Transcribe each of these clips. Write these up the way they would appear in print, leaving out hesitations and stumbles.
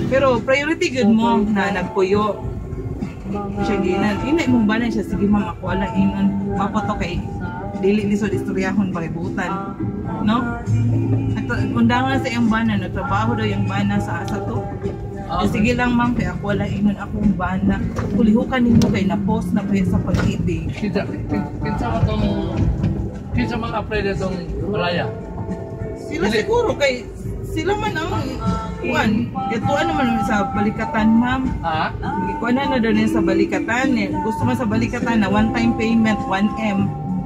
Pero priority good mo na nagpuyo. Siya ginan. Ina imong banan siya, sige ma'am, ako wala inon. Mapoto kay dili lisod istoryahon pakibutan. No? Undangan sa iyong bana, nagtrabaho daw yung bana sa asa to. Sige lang ma'am, kaya ako wala inon akong bana. Kulihukan ninyo kay na-post na kaya sa pag-ibig. Kinsa mga apply na itong malaya? Sila siguro kay sila man ang kuan. Ito ano man sa balikatan ma'am. Ha? Kuan na daw niya sa balikatan eh. Gusto man sa balikatan na one time payment 1M.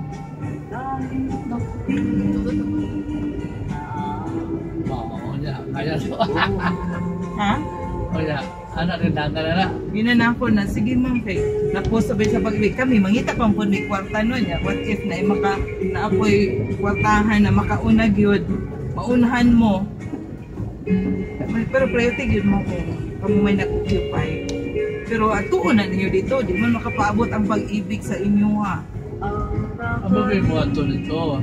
Oo, kaya so. Ha? O ya, anak rin na na. Ginanako na, sige ma'am kay na-post sabay sa pag-ibig kami, mangita pang po may kwarta nun ya. What if na ako'y kwartahan na makaunag yun, maunahan mo. Pero priority yun mo kung kamo may nag-occupy. Pero atuon na ninyo dito, di man makapaabot ang pag-ibig sa inyo ha. Aba may buwan to nito.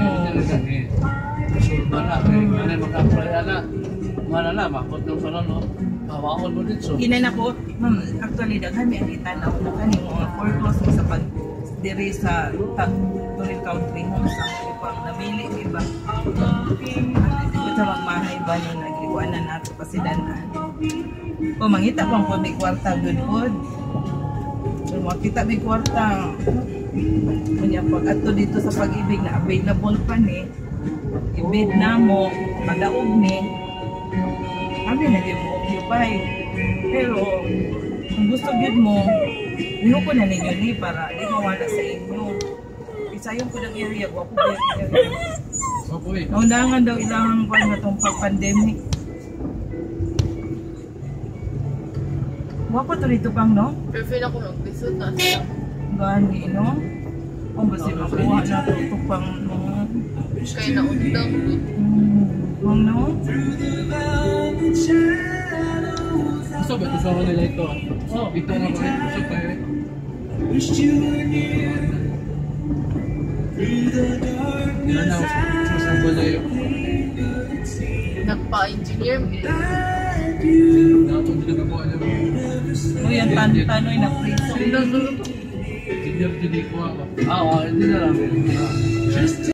Surba na, may maka-apply na. Mana na, makot ng no? Hawaon mo dito. Ginan ako, ma'am, actually daghan may ang itanaw na kaning mga foreclose sa pag diri sa Toril Country Homes ang upang namili iba. Ito sa magmahay ba yung nag-iwanan nato pasidanan. O mangita pang po may kwarta good pod. So makita may kwarta. Kunya pag ato dito sa pag-ibig na available pa ni, ibid na mo, madaog ni. Kami nag-occupy. Pero, kung gusto yun mo, liho ko na ninyo ni para di mawala sa inyo. Isayong ko ng area, wapo ko yung area. Naundangan daw ilangan ko na itong pag-pandemic. Wapo to dito pang, no? Pero feel ako mag-pisot na siya. Gani, no? Kung ba siya makuha na ito pang, no? Kaya naundang. No? Gusto ba ito sa nila ito? Ito nga ba? Gusto pa yun? Yan na, masambol na yun. Nagpa-engineer mo. Nakapag din ako alam. O yan, tanoy na please. Engineer din ko ako. Hindi na lang.